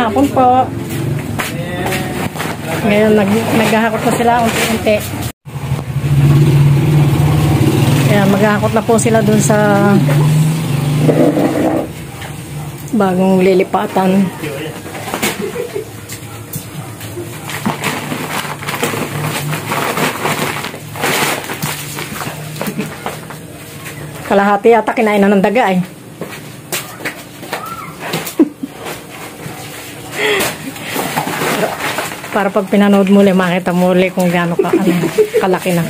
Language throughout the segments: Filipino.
hapon po. Ngayon, naghahakot na sila unti-unti. Kaya maghahakot na po sila dun sa bagong lilipatan. Kalahati yata kinain na ng daga eh. Para pag pinanood muli, makita muli kung gaano kalaki na.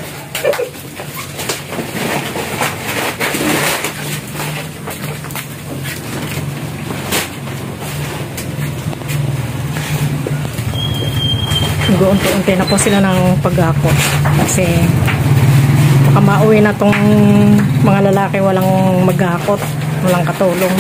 Unti-unti na po sila ng paghakot. Kasi baka mauwi na tong mga lalaki walang maghakot, walang katulong.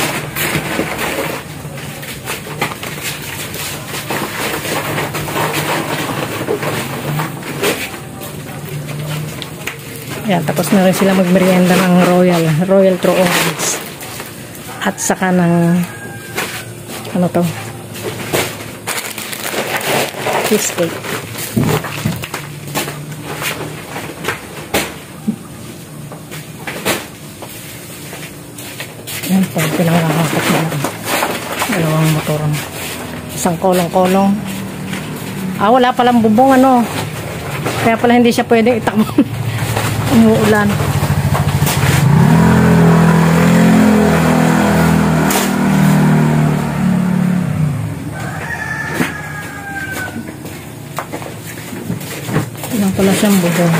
Yan, tapos na rin sila magmerienda ng Royal True Orange. At saka ng ano to? Cheesecake. Yan po, pinanghahakot na dalawang motor. Isang kolong-kolong. Wala palang bubong ano. Kaya pala hindi siya pwede itakbo. Umuulan. Ilang pala siyang bubong.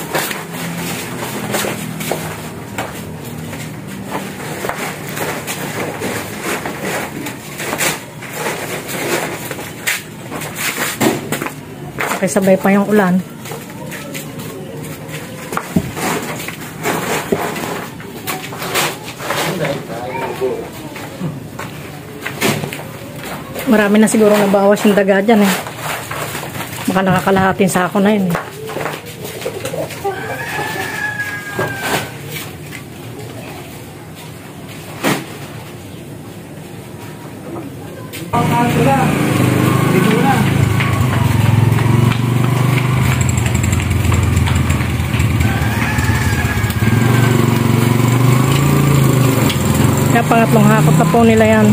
Sabay pa yung ulan. Marami na siguro nabawas yung daga dyan eh. Baka nakakalahatin sa ako na yun. Kaya pangatlong hakot na po nila yan.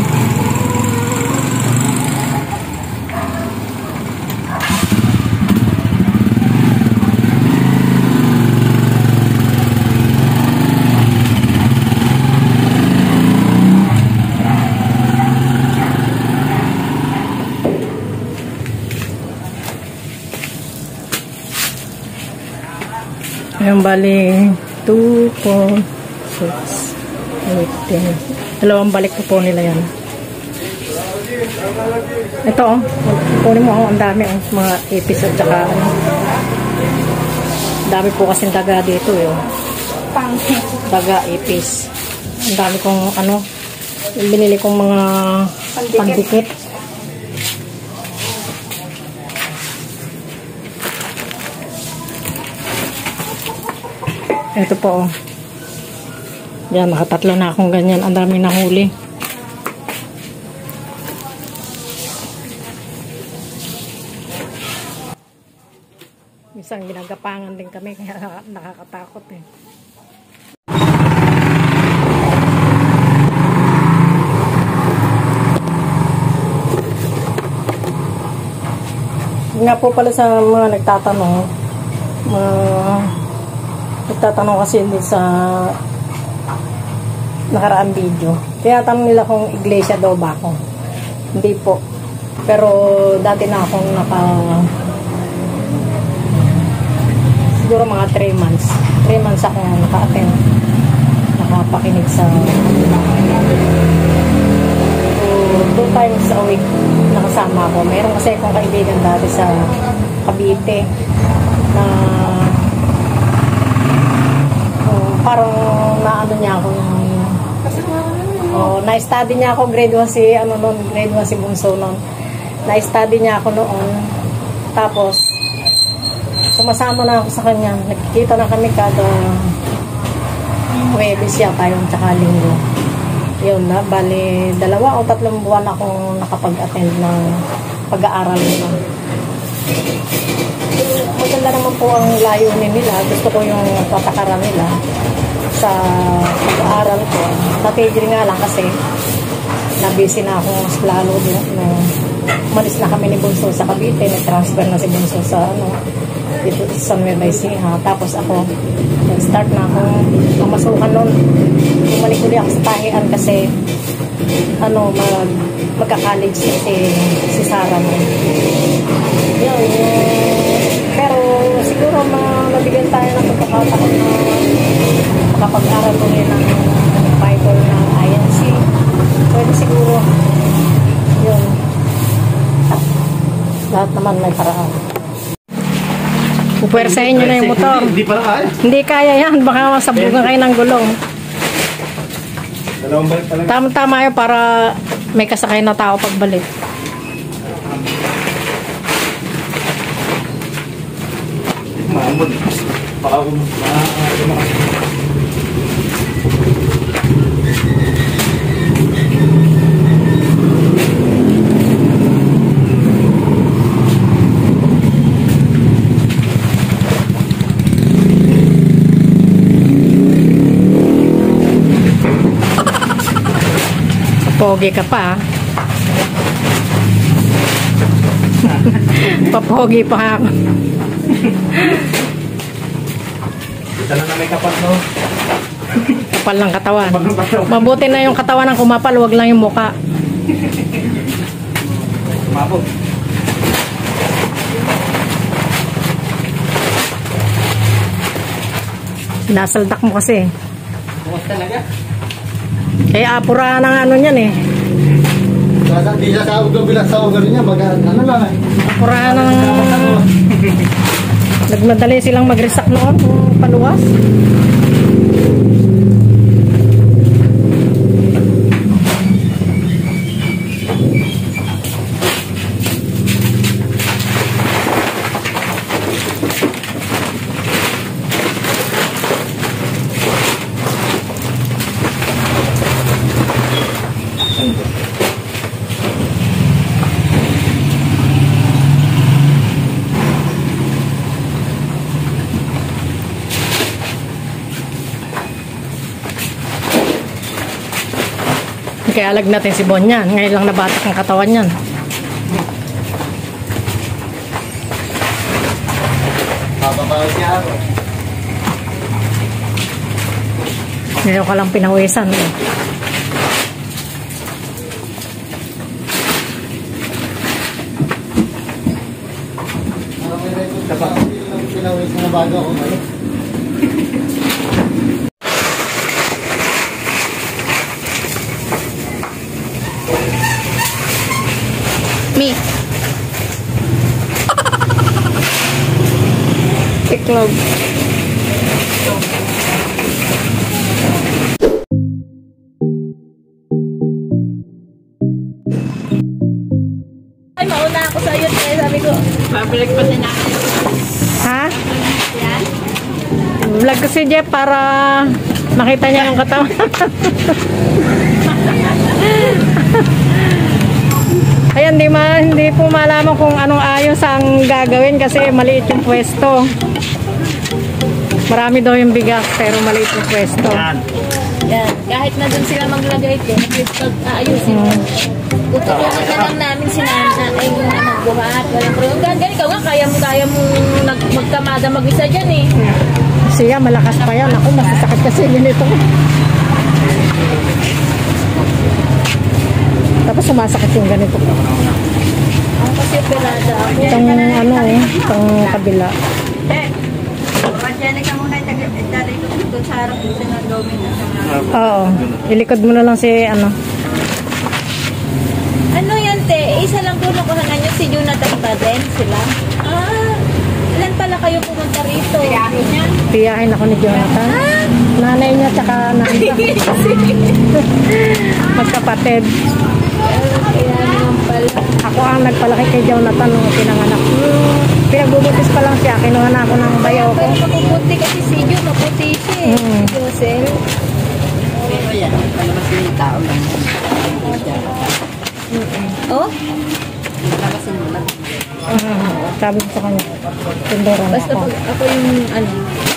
Ayan, bali 2, 4, 6, 8, 10. Dalawang balik po nila yan. Ito oh, kunin mo ang dami oh, mga ipis at saka dami po kasing daga dito eh. Daga, ipis. Ang dami kong ano, binili kong mga pandikit. Ito po oh. Yan, nakatatlo na akong ganyan. Ang dami na huli. Minsan ginagapangan din kami kaya nakakatakot eh. Nga po pala sa mga nagtatanong, kasi hindi sa nakaraang video. Kaya tanong nila kung iglesia daw ba ako. Hindi po. Pero dati na akong siguro mga 3 months. 3 months ako naka-attend. Nakapakinig sa 2 times a week nakasama ako. Meron kasi akong kaibigan dati sa Cavite na parang naano niya ako na-study niya ako grade 1 si Bunso noon. Na-study niya ako noon. Tapos sumasama na ako sa kanya. Nagkikita na kami kada Huwebes yata yun, tsaka Linggo. Yun na, bali 2 o 3 buwan akong nakapag-attend ng pag-aaral nila. Maganda naman po ang layunin nila. Gusto ko yung patakaran nila sa pag-aaral ko. Natigil nga lang kasi nabisi na akong mas lalo din. Umalis na kami ni Bunso sa Cavite, nag-transfer na si Bunso sa dito sa San Nueva Ecija. Tapos ako, nag-start na akong mamasukan nun. Bumalik ulit ako sa tahian kasi magka-college si Sarah mo. Yun, pero siguro nabigyan tayo ng pagkakataon na makapag-aral ulit ng Bible na INC. Pwede siguro. Yun. Lahat naman may paraan. Pupwersahin nyo na yung motor. Hindi pala kaya. Hindi kaya yan. Baka masabugan kayo ng gulong. Dalawang balik pala. Tama-tama yun para may kasakay na tao pagbalik. Maamon. Baka Pogi ka pa. Papogi pa ako. Kita na may kapat, no? Kapal ng katawan. Mabuti na yung katawan ng kumapal, wag lang yung muka. Mabot. Sinasaldak mo kasi. Bukas talaga. Eh, apura ng ano niyan eh. Hindi siya sa ulo bilang sa ulo niya. Baga, ano lang eh. Apura ng... Nagmadali silang mag-resack noon. Paluwas. Kaya alag natin si Bonyan. Ngayon lang nabatak ang katawan niyan. Mababawag niya ako. Ngayon ka lang pinawisan. Pinawisan na bago ako. Me. Iklog. Ay, mauna ako sa iyo. Kaya sabi ko, babalik pa din natin. Ha? Yan. Vlog ko si Jeff para makita niya yung katawan. Ayan, hindi po malaman kung anong ayos ang gagawin kasi maliit yung pwesto. Marami daw yung bigas pero maliit yung pwesto. Yan. Kahit na dun sila maglagay ko, ayusin. Tutulungan na lang namin si nanay na magbuhat. Walang problema. Ganyan, ikaw nga, kaya mo magkamada mag-isa dyan eh. Siya, malakas pa yan. Ako, masasakit kasi ganito. Tapos sumasakit yung ganito. Ako kasi pelada ako. Itong itong kabila. Diyan ka muna dito sa harap dito ng domino. Oo. Ilikod mo na lang si ano. Ano yan, te? Isa lang po nakuhanan nyo si Jonathan pa din sila. Ilan pala kayo pumunta rito? Tiyahin niya? Tiyahin ako ni Jonathan. Nanay niya tsaka nanay. Magkapatid. Kaya naman pala. Ako ang nagpalaki kay Jonathan nung pinanganak. Pinagbubutis pa lang siya. Kinuha na ako ng bayaw ko. Pero mapuputi kasi si Jo, maputi siya eh. Si Josel. yan. Palabas na yung tao lang. Oh? Palabasin mo lang. Sabi ko sa kanya, tindera na Basta ako. pag ako yung ano,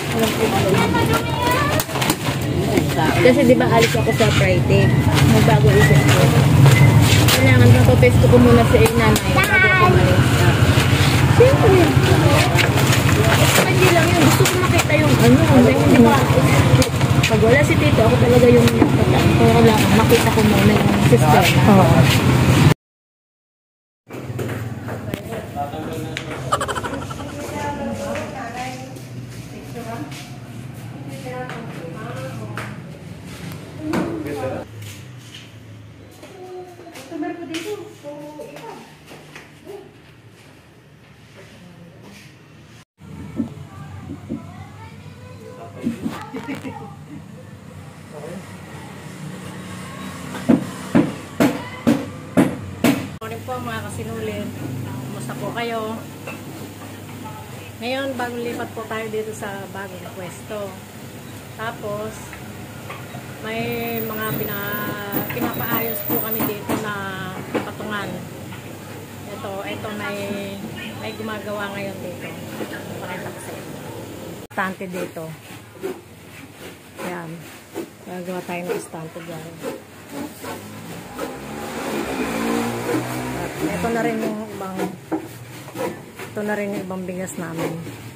kasi di ba alis ako sa Friday. Magbago isip ko. Kailangan mapapesto ko muna sa nanay bago ako umalis. Siyempre. Hindi lang yun. Gusto ko makita yung ano. Hindi ba? Pag wala si Tito, ako talaga yung kailangan makita ko muna yung sister na. Oo. Morning po mga kasinulit. Kumusta po kayo? Ngayon, bagong lipat po tayo dito sa bagong pwesto. Tapos, may mga pinapaayos po kami dito na patungan. Ito may gumagawa ngayon dito. Pakita ko sa inyo. Estante dito. Yan. Gagawa tayo ng estante dyan. Ito na rin yung ibang bigas namin.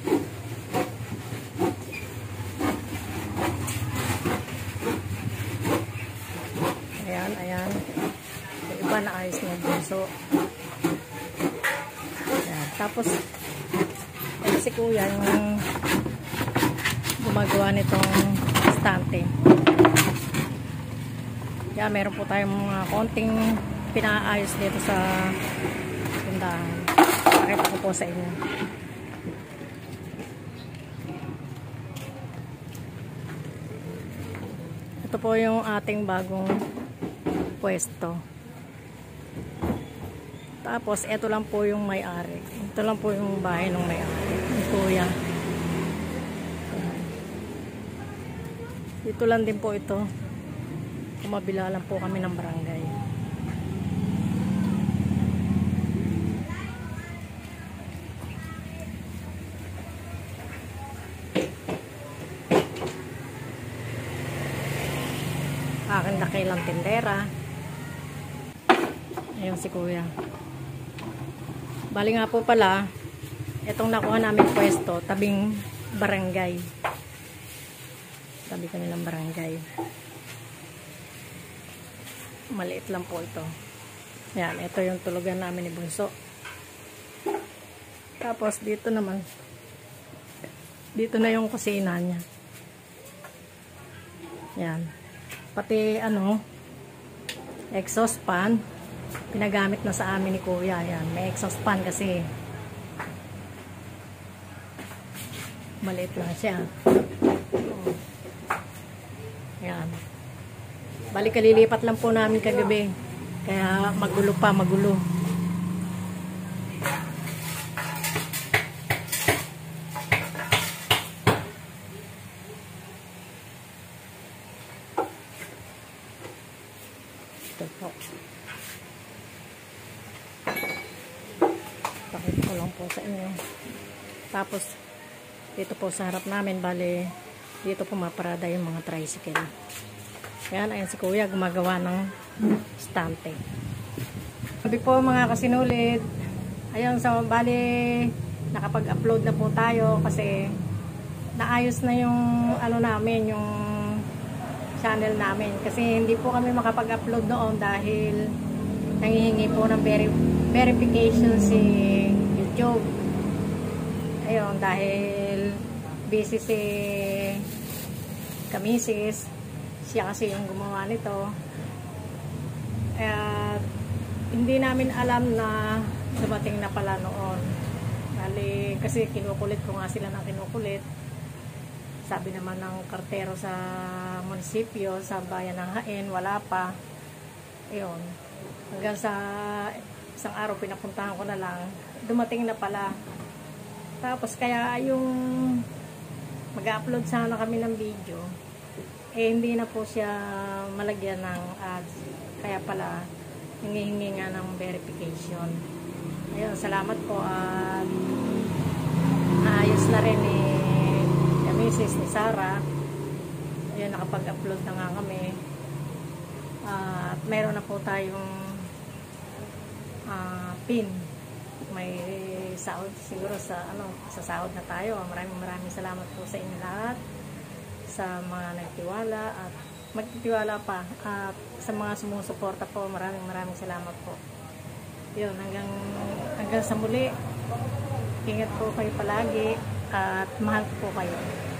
Ayan. Yung iba na ayos na bunso. Ayan. Tapos ito si kuya yung gumagawa nitong estante. Yan, meron po tayong mga konting pinaayos dito sa tindahan. Pakita ko po sa inyo. Ito po yung ating bagong pwesto. Tapos, ito lang po yung may-ari. Ito lang po yung bahay ng may-ari. Yung kuya. Dito lang din po ito. Kumabila lang po kami ng barangay. Akin dakilang tindera. Ayun si kuya. Bali nga po pala, itong nakuha namin pwesto, tabing barangay. Tabi kanilang barangay. Maliit lang po ito. Yan, ito yung tulugan namin ni Bunso. Tapos dito naman, dito na yung kusina niya. Yan. Pati exhaust fan, pinagamit na sa amin ni kuya. Yan, may exhaust fan kasi maliit lang siya. Yan. Balik kalilipat lang po namin kagabi. Kaya magulo pa, magulo. Ito po. Pakita ko lang po sa inyo. Tapos, dito po sa harap namin, bali, dito po maparada yung mga tricycle. Yan, ayan si kuya, gumagawa ng estante. Sabi po mga kasinulit, ayun, so, bali, nakapag-upload na po tayo kasi naayos na yung, namin, yung channel namin. Kasi hindi po kami makapag-upload noon dahil nangihingi po ng verification si YouTube. Ayun, dahil busy si Kamisis, siya kasi yung gumawa nito. At hindi namin alam na dumating na pala noon. Kasi kinukulit ko nga sila ng kinukulit. Sabi naman ng kartero sa munisipyo, sa bayan ng Hain, wala pa. Ayun. Hanggang sa isang araw pinapuntahan ko na lang, dumating na pala. Tapos kaya yung mag-upload sana kami ng video, hindi na po siya malagyan ng ads. Kaya pala, hingi-hingi nga ng verification. Ayun, salamat po at naayos na rin ni Mrs. ni Sarah. Ayun, nakapag-upload na nga kami. At meron na po tayong pin. May sahod siguro sa sahod na tayo. Maraming salamat po sa inyo lahat, sa mga nagtiwala at magtitiwala pa, at sa mga sumusuporta po. Maraming salamat po. Yun, hanggang sa muli. Ingat po kayo palagi at mahal po kayo.